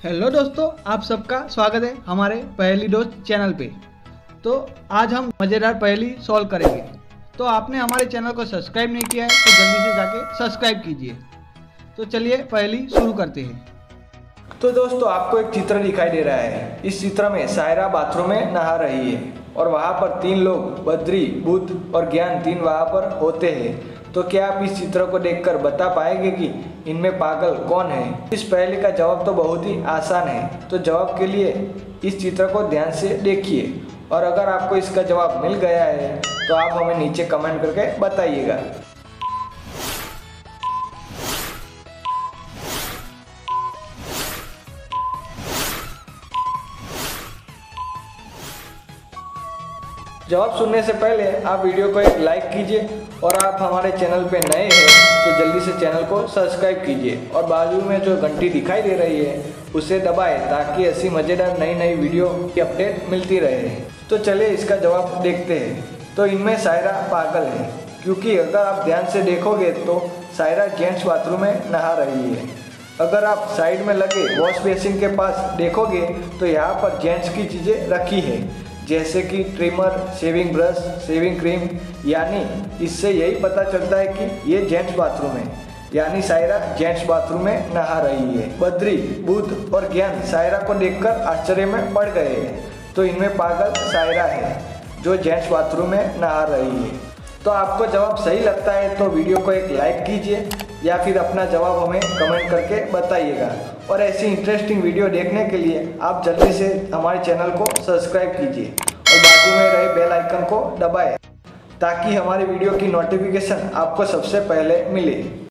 Hello दोस्तों, आप सबका स्वागत है हमारे पहेली दोस्त चैनल पे। तो आज हम मज़ेदार पहेली सॉल्व करेंगे। तो आपने हमारे चैनल को सब्सक्राइब नहीं किया है तो जल्दी से जाके सब्सक्राइब कीजिए। तो चलिए पहेली शुरू करते हैं। तो दोस्तों, आपको एक चित्र दिखाई दे रहा है। इस चित्र में सायरा बाथरूम में नहा रही है और वहाँ पर तीन लोग बद्री, बुद्ध और ज्ञान तीन वहाँ पर होते हैं। तो क्या आप इस चित्र को देखकर बता पाएंगे कि इनमें पागल कौन है? इस पहेली का जवाब तो बहुत ही आसान है। तो जवाब के लिए इस चित्र को ध्यान से देखिए और अगर आपको इसका जवाब मिल गया है तो आप हमें नीचे कमेंट करके बताइएगा। जवाब सुनने से पहले आप वीडियो को एक लाइक कीजिए और आप हमारे चैनल पे नए हैं तो जल्दी से चैनल को सब्सक्राइब कीजिए और बाजू में जो घंटी दिखाई दे रही है उसे दबाएं ताकि ऐसी मज़ेदार नई वीडियो की अपडेट मिलती रहे। तो चलिए इसका जवाब देखते हैं। तो इनमें सायरा पागल है, क्योंकि अगर आप ध्यान से देखोगे तो सायरा जेंट्स बाथरूम में नहा रही है। अगर आप साइड में लगे वॉश बेसिन के पास देखोगे तो यहाँ पर जेंट्स की चीज़ें रखी है, जैसे कि trimmer, shaving brush, shaving cream. यानी इससे यही पता चलता है कि ये जेंट्स बाथरूम है, यानी सायरा जेंट्स बाथरूम में नहा रही है। बद्री, बुद्ध और ज्ञान सायरा को देखकर आश्चर्य में पड़ गए हैं। तो इनमें पागल सायरा है जो जेंट्स बाथरूम में नहा रही है। तो आपको जवाब सही लगता है तो वीडियो को एक लाइक कीजिए या फिर अपना जवाब हमें कमेंट करके बताइएगा। और ऐसी इंटरेस्टिंग वीडियो देखने के लिए आप जल्दी से हमारे चैनल को सब्सक्राइब कीजिए और बाजू में रहे बेल आइकन को दबाएं ताकि हमारी वीडियो की नोटिफिकेशन आपको सबसे पहले मिले।